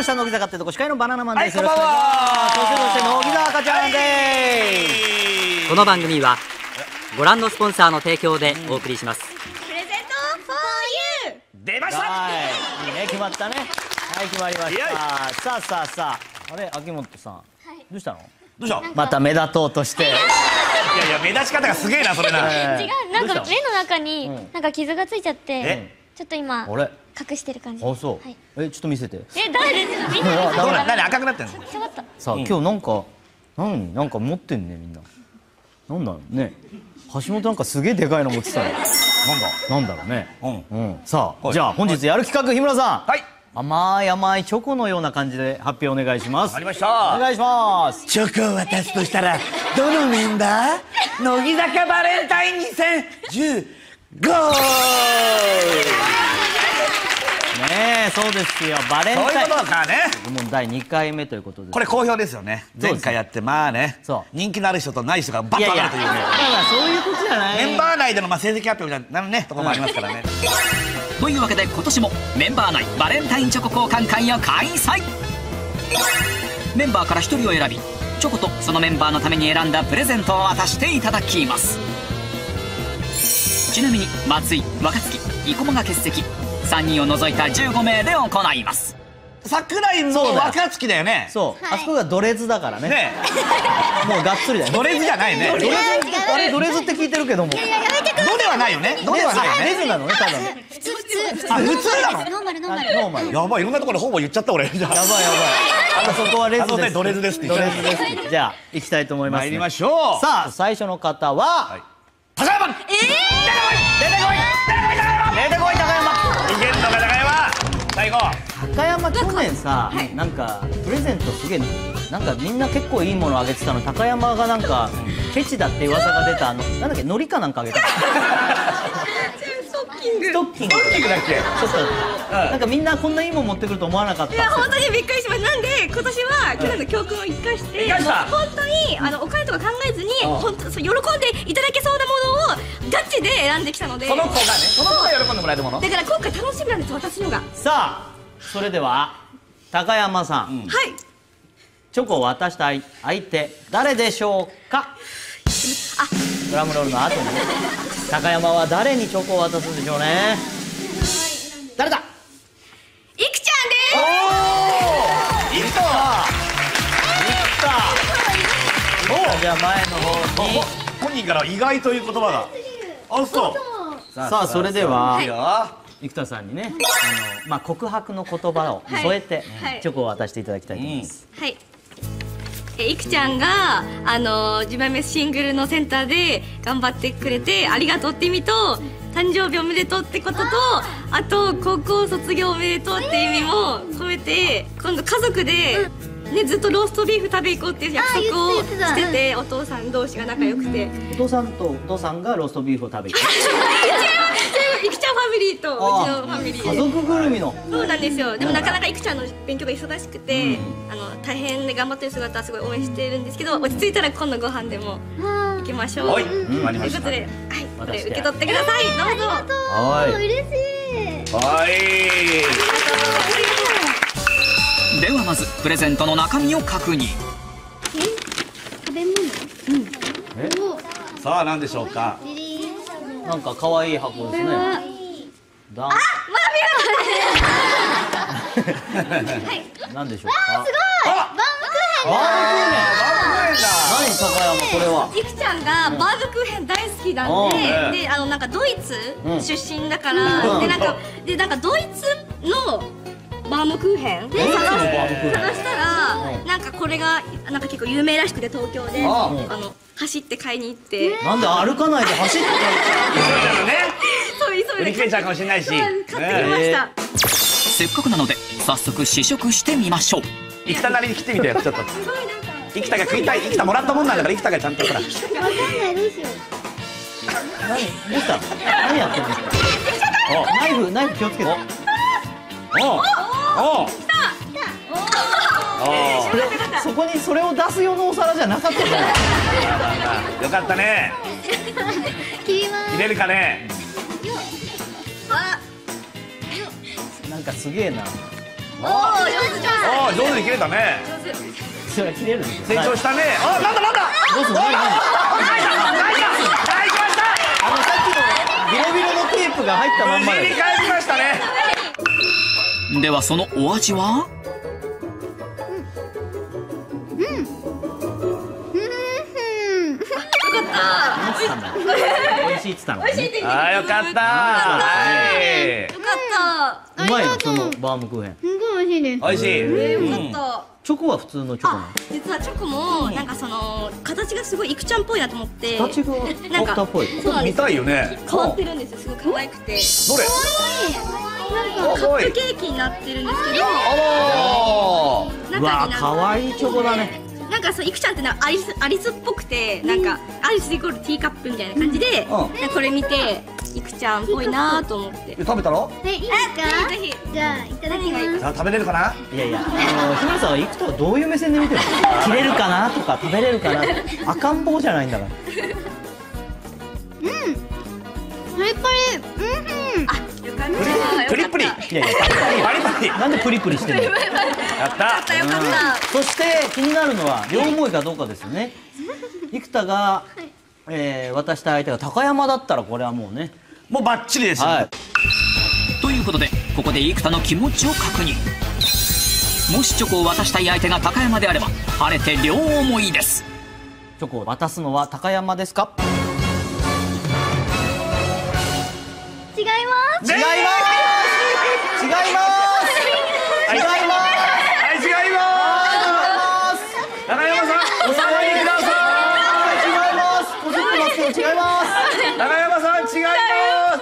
した乃木坂ってとこ司会のバナナマンです。 はい、こんばんは。 そして乃木坂ちゃんです。 この番組はご覧のスポンサーの提供でお送りします。 プレゼント for you 出ました。 はい、いいね、決まったね。はい、決まりました。さあ、あれ、秋元さん、どうしたの？ どうした？ また目立とうとして。 いや目立ち方がすげえなそれな。 違う、なんか目の中になんか傷がついちゃってちょっと今あれ隠してる感じ。 あ、そう。ちょっと見せて。 誰です？みんなどうな何赤くなってんの？ 下がった。 さあ、今日なんかなんか持ってんね、みんな。なんだろうね。橋本なんかすげえでかいの持ってたね。なんだろうね。さあ、じゃあ本日やる企画、日村さん。 はい。 甘いチョコのような感じで発表お願いします。 ありました。 お願いします。 チョコを渡すとしたらどのメンバー？乃木坂バレンタイン2015。 ねえ、そうですよ。バレンタイン。 そういうことかね。 もう第2回目ということで。 これ好評ですよね。前回やってまあね。人気のある人とない人がバッと分かるというね。 だからそういうことじゃない。 メンバー内での成績発表みたいなねところもありますからね。 というわけで今年もメンバー内バレンタインチョコ交換会を開催。メンバーから1人を選び、チョコとそのメンバーのために選んだプレゼントを渡していただきます。ちなみに松井、若槻、生駒が欠席、3人を除いた15名で行います。 桜井も若槻だよね。 そう、あそこがドレズだからね。 ねもうがっつりだよ。 ドレズじゃないね。 あれドレズって聞いてるけども。 ドではないよね。ドではないよね。 レズなのね、ただの。 あ、普通なの。 ノーマル。 ノーマル。 やばい、いろんなところでほぼ言っちゃった俺。やばい。 そこはレズです。 ドレズですって言っちゃった。 ドレズです。じゃあ行きたいと思います。 参りましょう。 さあ、最初の方は高山。出てこい高山。いけんのか高山。最後。 高山去年さ、なんかプレゼントすげえなんかみんな結構いいものあげてたの。高山がなんかケチだって噂が出たなんだっけ、海苔かなんかあげたの。ストッキングだっけ。 ちょっとなんかみんなこんないいもん持ってくると思わなかった。 いや本当にびっくりしました。なんで今年は去年の教訓を生かして本当にお金とか考えずに本当喜んでいただけそうなものをガチで選んできたので、 その子が喜んでもらえるものだから今回楽しみなんです、私のが。 さあ、それでは高山さん、 はい。 チョコを渡した相手誰でしょうか。ドラムロールの後に高山は誰にチョコを渡すんでしょうね。誰だ。 いくちゃんです。 いくとは。 じゃあ前の方に本人から意外という言葉が。あ、そう。 さあ、それでは生田さんにね、告白の言葉を添えてチョコを渡していただきたいと思います。 はい。いくちゃんが10枚目シングルのセンターで頑張ってくれてありがとうって意味と、誕生日おめでとうってことと、あと高校卒業おめでとうって意味も込めて、今度家族でね、ずっとローストビーフ食べ行こうっていう約束をしてて、お父さん同士が仲良くて、 お父さんとお父さんがローストビーフを食べていくちゃんファミリーとうちのファミリーで。 家族ぐるみの。 そうなんですよ。でもなかなかいくちゃんの勉強が忙しくて、大変で頑張ってる姿はすごい応援してるんですけど、落ち着いたら今度ご飯でも行きましょう。 はい、 ということで、はい、これ受け取ってください。どうぞ。 はい。 嬉しい。 はい。 ではまずプレゼントの中身を確認。 食べ物。 さあ何でしょうか。 なんか可愛い箱ですね。だん。なんでしょうか。 すごい。バームクーヘンだ。 何高山これは。 いくちゃんがバームクーヘン大好きなんで、なんかドイツ出身だから、でなんかドイツのバームクーヘンで探したら、なんかこれがなんか結構有名らしくて、東京で走って買いに行って。 なんで歩かないで走ってそう急いで売り切れちゃうかもしれないし、 買ってきました。 せっかくなので早速試食してみましょう。 生田なりに切ってみてよ、ちょっと。生田が食いたい、生田もらったもんなんだから生田がちゃんとほら。 わかんない、どうしよう。 どうしたの。何やってるんですか。ナイフ気をつけて。そこにそれを出す用のお皿じゃなかったじゃない。 よかったね。 切ります。 入れるかね。 なんかすげえな。 上手に切れたね。 それは切れるんですよ。 成長したね。あ、なんだ。 どうすんの？ 泣いた。 さっきのビロビロのテープが入ったまんまで。 無事に帰りましたね。 ではそのお味は？ 美味しいっつったのね。 あ、よかった。はい。 うまいよ、そのバームクーヘン。 すごい美味しいです。 美味しい。 よかった。 チョコは普通のチョコなの？ 実はチョコもなんかその形がすごいいくちゃんっぽいなと思って形がなんかドクターっぽい。 見たいよね。 変わってるんですよ。すごい可愛くて、 どれ？ なんかカップケーキになってるんですけど、 うわ、可愛いチョコだね。 なんかそういくちゃんってなんかアリスっぽくて、なんかアリスイコールティーカップみたいな感じで、これ見ていくちゃんっぽいなと思って。 食べたの？ いいですか？ぜひ。じゃあいただきます。 さあ食べれるかな？ いやいや、日村さんは生田をどういう目線で見てるの？切れるかなとか食べれるかな？赤ん坊じゃないんだから。 パリパリ。あ、よかった。 プリプリ。 いやいや、 パリパリ。 なんでプリプリしてるの？ やった。 よかった。 そして気になるのは両思いかどうかですよね。生田が渡した相手が高山だったらこれはもうね。 もうバッチリですよ。 はい。 ということでここで生田の気持ちを確認。もしチョコを渡したい相手が高山であれば晴れて両思いです。 チョコを渡すのは高山ですか？ 違います。 違います。違います。違います。 はい、違います。高山さん、お下がりくださ違います。こすってますけど違います。 い。高山さん、違います。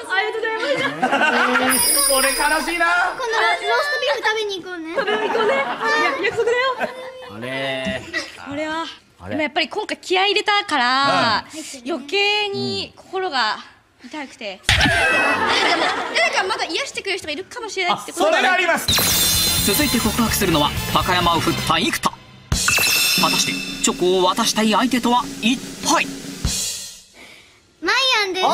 ありがとうございます。 これ悲しいな。 今度ローストビーフ食べに行こうね。約束だよ。 あれこれはあれでもやっぱり今回気合い入れたから余計に心が痛くて、なんかまだ癒してくれる人がいるかもしれないってことそだね。 れがあります。 続いて告白するのは高山を振った生田。果たしてチョコを渡したい相手とは一体？ マイアンです。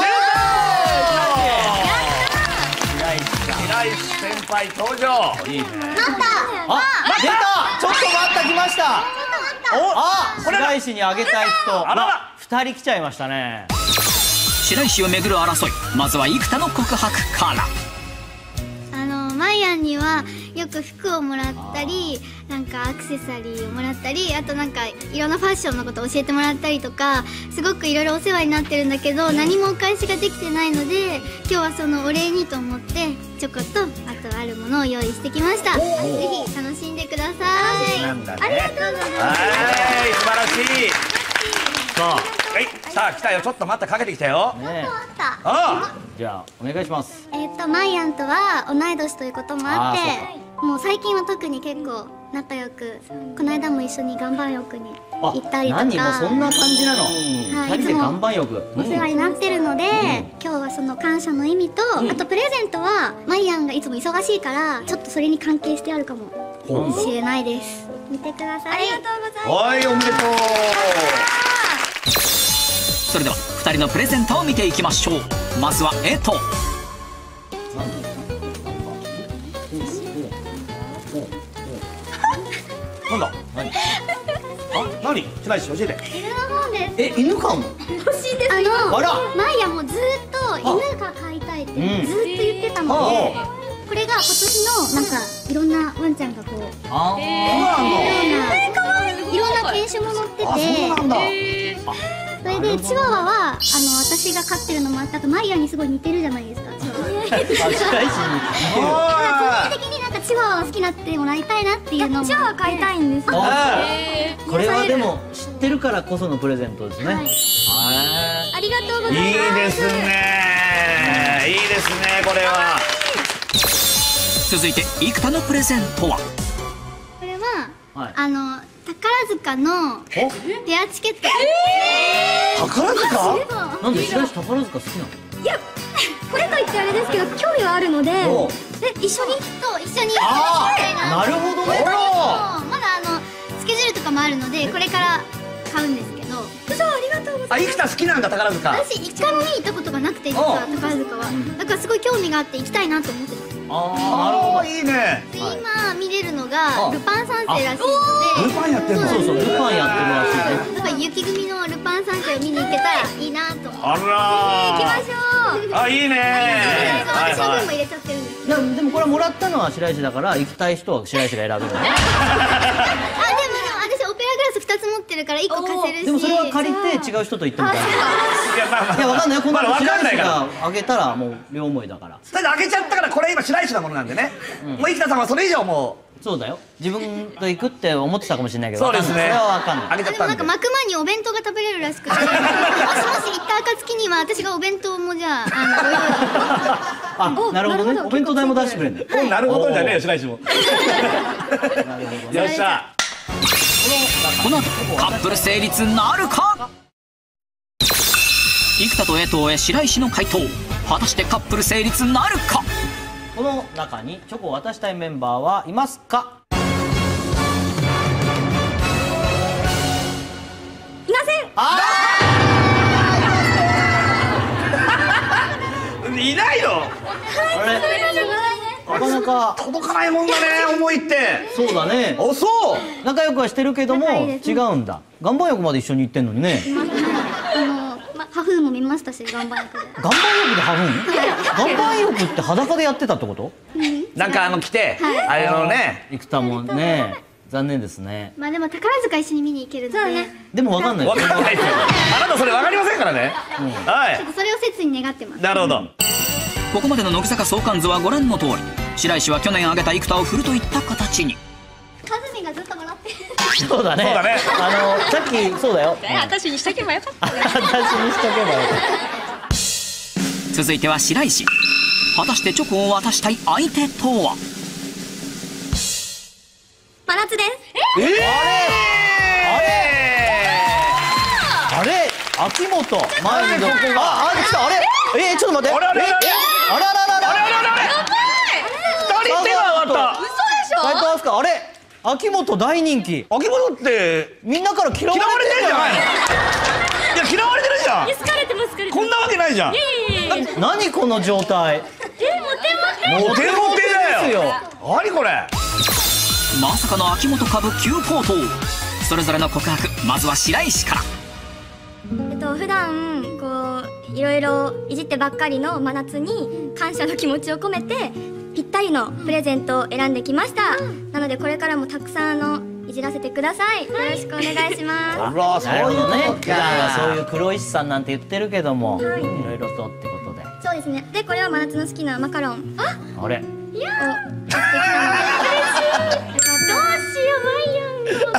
白石先輩登場。いいね。 あ、出た。ちょっと待った、来ました。あ、白石にあげたい人。 あらら。 2人来ちゃいましたね。 白石をめぐる争い、まずは生田の告白から。 マイアンにはよく服をもらったり、なんかアクセサリーをもらったり、あとなんかいろんなファッションのことを教えてもらったりとか、すごくいろいろお世話になってるんだけど、何もお返しができてないので、今日はそのお礼にと思ってチョコとあとあるものを用意してきました。ぜひ楽しんでください。 なんだね。 ありがとうございます。 はい、素晴らしい。 さはい、さあ来たよ。ちょっと待って、かけてきたよ。 あ、ねあじゃあお願いします。 マイアンとは同い年ということもあって、もう最近は特に結構仲良く、この間も一緒に岩盤浴に行ったりとか。 何もうそんな感じなの。 はい 2人で岩盤浴。 お世話になってるので、今日はその感謝の意味と、あとプレゼントはマイアンがいつも忙しいからちょっとそれに関係してあるかもしれないです。見てください。ありがとうございます。 はい、おめでとう。 それでは2人のプレゼントを見ていきましょう。まずは江藤。 なんだ。何？あ、何？白石教えて。 犬の本です。 犬かも。 欲しいです。あらマイアンもずっと犬が飼いたいってずっと言ってたので、これが今年のなんかいろんなワンちゃんがこうあ、 いろんな犬種も載ってて、それでチワワは私が飼ってるのもあって、あとマイアンにすごい似てるじゃないですか。チワワ白石に。 個人的になんかチワワを好きになってもらいたいなっていうのも。チワワ飼いたいんです。 これはでも知ってるからこそのプレゼントですね。 ありがとうございます。 いいですね。いいですね、これは。 続いて生田のプレゼントは？ これは宝塚のペアチケット。 宝塚？ なんで白石宝塚好きなの？ いや、これといってあれですけど興味はあるので、一緒に行きたいな。 なるほどね。 まだスケジュールとかもあるのでこれから買うんですけど。ありがとうございます。 あ、生田好きなんだ宝塚。 私一回も見に行ったことがなくて、実は宝塚は。だからすごい興味があって行きたいなと思ってます。 ああ、いいね。 で今見れるのがルパン三世らしいのルで、 パンやってんの。 そうそう、ルパンやってるらしいね。 だから雪組のルパン三世を見に行けたらいいなと思って。 あら行きましょう。 あ、いいね。 私の分も入れちゃってるんです。 いや、でもこれもらったのは白石だから、行きたい人は白石が選べるのね。 あ、でも私オペラグラス2つ持ってるから1個貸せるし。 でもそれは借りて違う人と行ってみたいな。 いや、まあまあ。 いや、わかんないよ。このまだわかんない白石から。 があげたらもう両思いだから。 ただ開けちゃったから、これ今白石なものなんでね。もう生田さんはそれ以上もそうだよ。自分と行くって思ってたかもしれないけう。 ど。 そうですね。 それはわかんない。 開けちゃったんででもなんか。幕間にお弁当が食べれるらしくて、もしもし行った暁には私がお弁当もじゃあご用意。 あ、なるほどね。お弁当代も出してくれるんだよ。 なるほどじゃねえよ、白石も。よっしゃ。 この後カップル成立なるか。生田と江藤へ白石の回答。果たしてカップル成立なるか。 この中にチョコを渡したいメンバーはいますか。 いません。 いないよ。 あれ、なかなか届かないもんだね、思いって。 そうだね。 お、そう仲良くはしてるけども違うんだ。岩盤浴まで一緒に行ってんのにね。 ハフーも見ましたし、岩盤浴で。 岩盤浴でハフン？岩盤浴って裸でやってたってこと？ なんか来て、あれのね。 生田もね、残念ですね。 まあでも宝塚一緒に見に行けるので、 でもわかんない。 わかんないですよ。あなたそれわかりませんからね。はそれを切に願ってます。 い。なるほど。 ここまでの乃木坂相関図はご覧の通り。白石は去年挙げた生田を振るといった形に。 カズミがずっともらってる。 そうだね。 そうだね。 さっきそうだよ。 私にしとけばよかった。 私にしとけばよかった。 続いては白石。果たしてチョコを渡したい相手とは。 真夏です。 あれ、秋元前にどこが。来た。あれ、ちょっと待って。 あれあれあれあらららら。 二人手が上がった。 斉藤飛鳥、あれ、秋元大人気。 秋元ってみんなから嫌わ嫌われれてるじゃないてるじゃないの。いや、嫌われてるじゃん。 好かれてます。好かれてます。 こんなわけないじゃん。 何この状態。 モテモテだよ。何これ。 まさかの秋元株急高騰。それぞれの告白、まずは白石から。 普段こういろいろいじってばっかりの真夏に感謝の気持ちを込めてぴったりのプレゼントを選んできました。なのでこれからもたくさんいじらせてください。よろしくお願いします。 あら、そうなるほどね。 いうこと普段はそうか。 いう黒石さんなんて言ってるけども、いろいろとってことで。 そうですね。でこれは真夏の好きなマカロンをあれ。 買ってきたので。どうしようマイヤン。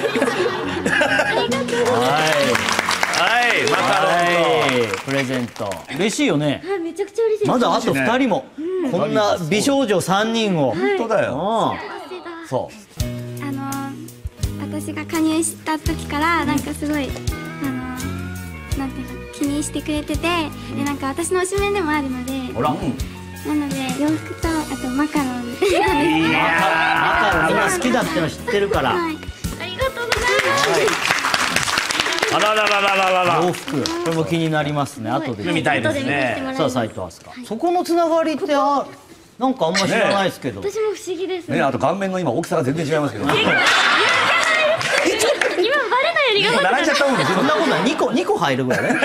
はい、マカロンと。 プレゼント嬉しいよね。 はい、めちゃくちゃ嬉しいです。 まだあと2人も、こんな美少女3人を。 本当だよ。 そ私が加入した時からなんかすごいなんていうの気にしてくれてて、でなんか私の推しメンでもあるので、 う。ほら、 なので洋服とあとマカロンマカロンみんな好きだっての知ってるから。 はい、ありがとうございます。 あららららららら。 洋服、これも気になりますね。後でみたいですね。 さあ斉藤飛鳥、そこのつながりってなんかあんま知らないですけど。 私も不思議です。 ね、あと顔面の今大きさが全然違いますけど。 今バレないより並んじゃったもんね。 そんなことない。2個入るぐらいね。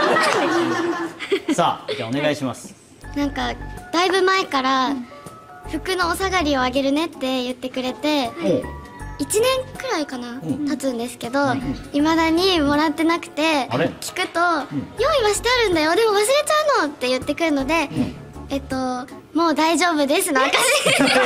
さあ、じゃあお願いします。 なんかだいぶ前から服のお下がりをあげるねって言ってくれて、1年くらいかな、経つんですけど、いまだにもらってなくて、 あれ聞くと、用意はしてあるんだよ、でも忘れちゃうのって言ってくるので、もう大丈夫ですの証。 決別？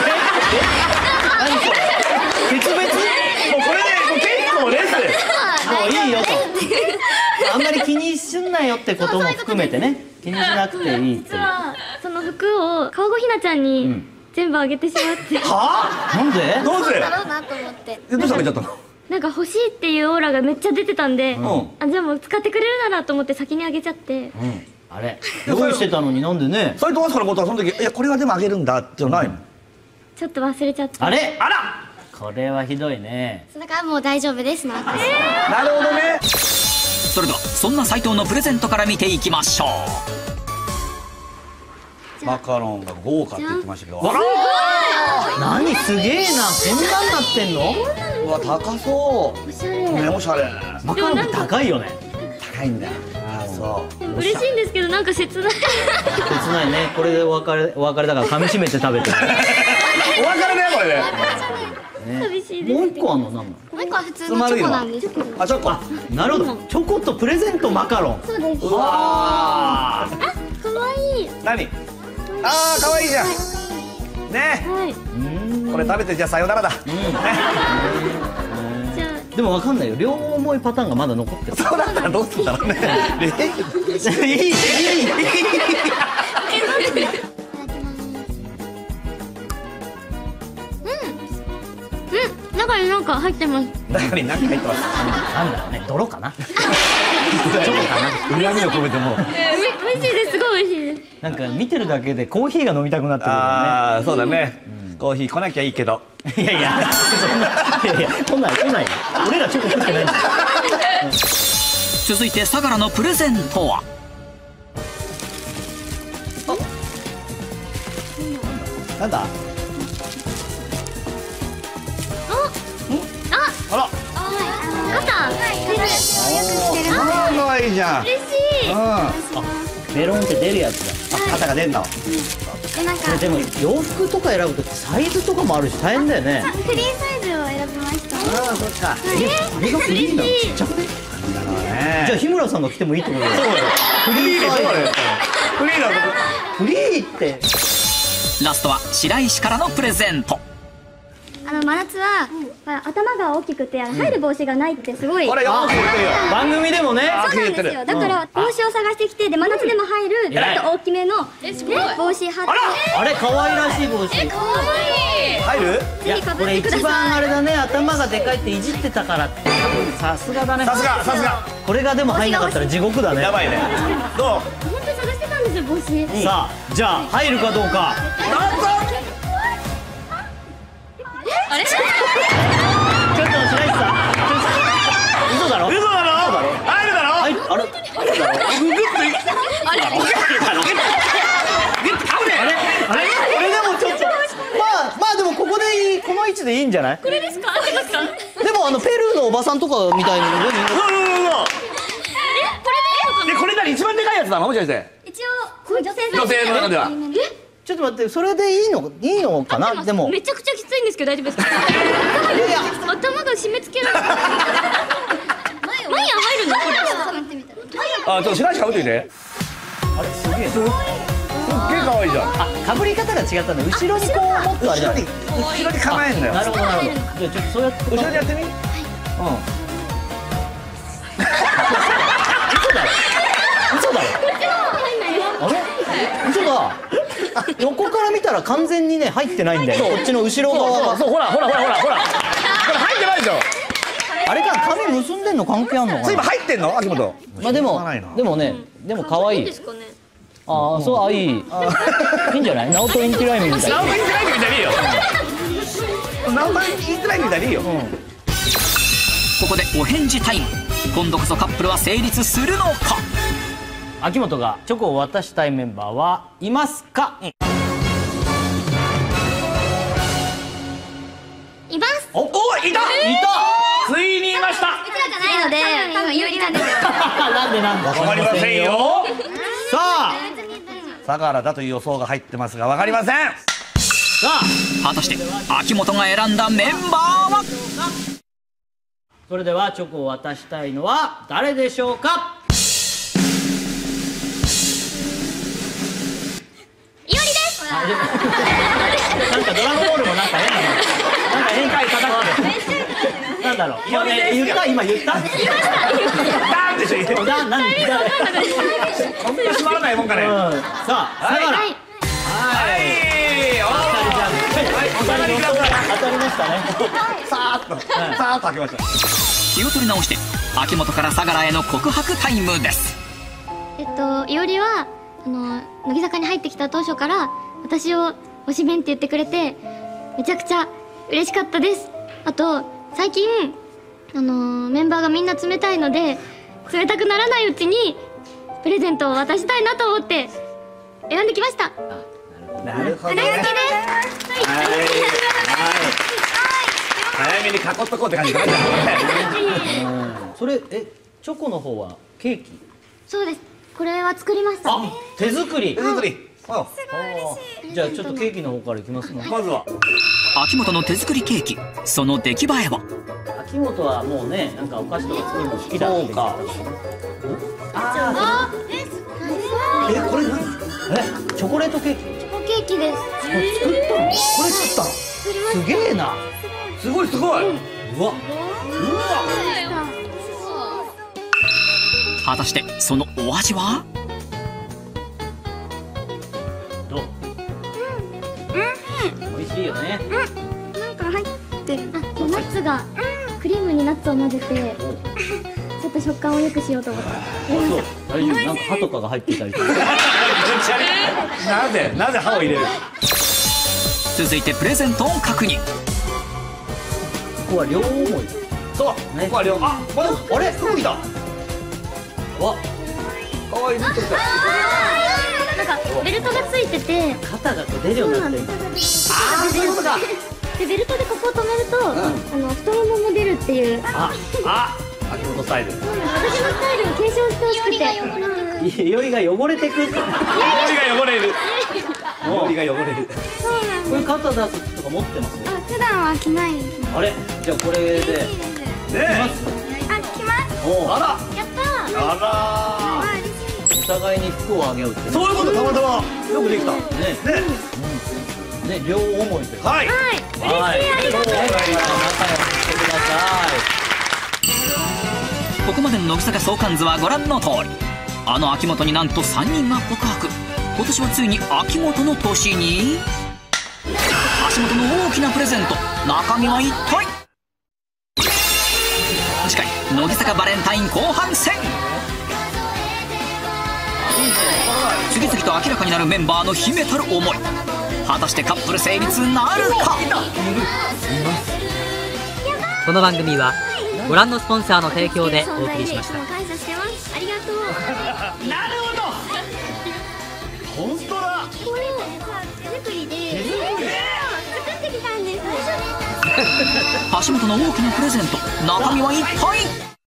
もうこれで結構です。 もういいよと。あんまり気にすんなよってことも含めてね、気にしなくていいっていう。 その服を川越ひなちゃんに全部あげてしまって、 はなんで？ どうせ。 だろうなと思って。 どうしてあげちゃったの。 なんか欲しいっていうオーラがめっちゃ出てたんで、 んあ、じゃあもう使ってくれるならと思って先にあげちゃって、 あれ、用意してたのになんでね。 斉藤飛鳥のことはその時、いやこれはでもあげるんだっていうのないの。 ちょっと忘れちゃって。 あれ？ あら。 これはひどいね。 だからもう大丈夫ですの証。 なるほどね。 それではそんな斉藤のプレゼントから見ていきましょう。 マカロンが豪華って言ってましたけど。 何すげえな、こんなんなってんの。 うわ高そう。おしゃれ。ねおしゃれ。 マカロンって高いよね。 高いんだ。ああそう。 嬉しいんですけどなんか切ない。 切ないね。これでお別れだから噛み締めて食べて。 お別れだよこれで。 寂しいです。 もう一個あんの、なんなの。 もう一個は普通のチョコなんですけど。 あチョコ。 なるほど。チョコとプレゼントマカロン。 そうです。 うわー。 可愛い。 何？ああ可愛いじゃん。ね。 はい。 これ食べてじゃあさよならだ。 じゃでもわかんないよ。両思いパターンがまだ残ってる。 そうだったらどうするんだろうね。 いい。 中になんか入ってます。 中に何か入ってます。 なんだろうね。泥かな。 チョコかな。恨みを込めても。 美味しいです。すごい美味しいです。 なんか見てるだけでコーヒーが飲みたくなってくるよね。 ああそうだね。コーヒー来なきゃいいけど。 いやいや、そんな、いや来ない。俺らチョコ食ってないんだよ。 続いて相良のプレゼントは。 なんだ。あら。 肩。 可愛いじゃん。 嬉しい。 ベロンって出るやつだ。 肩が出んの。 でなんかでも洋服とか選ぶとサイズとかもあるし大変だよね。 フリーサイズを選びました。 ああそっか。 あれがフリーなの。ちっちゃくね。 なんだろうじゃあね。 日村さんが来てもいいってことだよ。 フリーサイズ。フリーだ。 フリーってラストは白石からのプレゼント。 真夏は、頭が大きくて入る帽子がないってすごい。 これよく言ってるよ。 番組でもね。 そうなんですよ。だから帽子を探してきて、で真夏でも入るちょっと大きめの帽子貼って。 あれ可愛らしい帽子。 可愛い。 入る？ いやこれ一番あれだね、頭がでかいっていじってたからって多分さすがだね。 さすが。 これがでも入んなかったら地獄だね。 やばいね。どう？ 本当に探してたんですよ帽子。 さあじゃあ入るかどうか。 あれ？ ちょっと白石さん。嘘だろ？ 入るだろ？ はい、あれ？あれでもちょっとまあでもここでいい、この位置でいいんじゃない？ これですか？合ってますか？ でもペルーのおばさんとかみたいにこれ何一番でかいやつなの？もしかして。 一応女性女性の中では。 ちょっと待って、それでいいのかな。でもめちゃくちゃきついんですけど大丈夫ですか？ いやいや頭が締め付けられてる。マイヤー入るの？これ。 あちょっと白石かぶってみて。 あれすげえ。 すっげえ可愛いじゃん。 あ、かぶり方が違ったんだ。後ろにこうもっとあれじゃない。 後ろに構えんだよ。 なるほど。じゃあちょっとそうやって後ろにやってみ。 嘘だろ。あれ？嘘だ。横から見たら完全にね入ってないんだよ。こっちの後ろ側が。 そうほら。これ入ってないでしょ。 あれか、髪結んでんの関係あんのかな。 今入ってんの？秋元。 まあでも可愛い。 ですかね。 ああ、そう、いい。いいんじゃない？ナオトインティライミンみたいな。 ナオトインティライミンみたいでいいよ。ナオトインティライミンみたいでいいよ。 ここでお返事タイム。今度こそカップルは成立するのか。 秋元がチョコを渡したいメンバーはいますか？ います。 おいた。ついにいました。 うちらじゃないので多分有利なんですよ。 なんでわかりませんよ。 さあ相良だという予想が入ってますがわかりません。 果たして秋元が選んだメンバーは。 それではチョコを渡したいのは誰でしょうか？ いおりです。 なんかドラゴンボールもなんか変な回叩く。なんだろう。今言った？ ダンでしょ。 何？ そんな閉まらないもんかね。 さあ相良。 はい。 当たりましたね。 さーっと開けました。 気を取り直して秋元から相良への告白タイムです。 いおりは乃木坂に入ってきた当初から私を推しメンって言ってくれてめちゃくちゃ嬉しかったです。あと最近メンバーがみんな冷たいので冷たくならないうちにプレゼントを渡したいなと思って選んできました。 なるほどね。 大好きです。 早めに囲っとこうって感じだね。 それチョコの方はケーキ？ そうです。これは作りました。 あ、手作り。 手作り。 じゃあちょっとケーキの方からいきますね。 まずは秋元の手作りケーキ、その出来栄えは？ 秋元はもうね、なんかお菓子とか作るの好きだって言ってた。 これ何？ チョコレートケーキ？ チョコケーキです。 作ったの？これ作ったの？すげえな。 すごいすごい。 うわ。 果たしてそのお味は？ どう？美味しいよね。 なんか入ってる。 ナッツがクリームにナッツを混ぜてちょっと食感を良くしようと思って入れました。 大丈夫？なんか歯とかが入ってたりとか。 なぜ歯を入れる？ 続いてプレゼントを確認。 ここは両思い。 そう、ここは両。あれ服着た。 わ、 かわいいずっと来た。 なんかベルトがついてて、 肩がこう出るようになってる。 ああ、そういうことか。 でベルトでここを止めると、太ももも出るっていう。 秋元スタイル。 私のスタイルを継承してほしくて。 いよりが汚れてく。 いよりが汚れる。いよりが汚れる。 これ肩出すとか持ってます？ 普段は着ないですね。 あれ、じゃあこれで。 ね着ます。 あら。 やったー。 あら。 お互いに服をあげようってね。 そういうこと、たまたまよくできた。ね。 ね、両思いという。 はい。 はい。ありがとうございます。仲良くしてください。 ここまでの乃木坂相関図はご覧の通り。あの秋元になんと3人が告白。今年はついに秋元の年に橋本の大きなプレゼント、中身は一体？次回乃木坂バレンタイン後半戦。次々と明らかになるメンバーの秘めたる思い。果たしてカップル成立なるか？ この番組はご覧のスポンサーの提供でお送りしました。 感謝してます。ありがとう。 なるほど。本当だ。 これ手作りで作ってきたんです。 橋本の大きなプレゼント、中身は一体？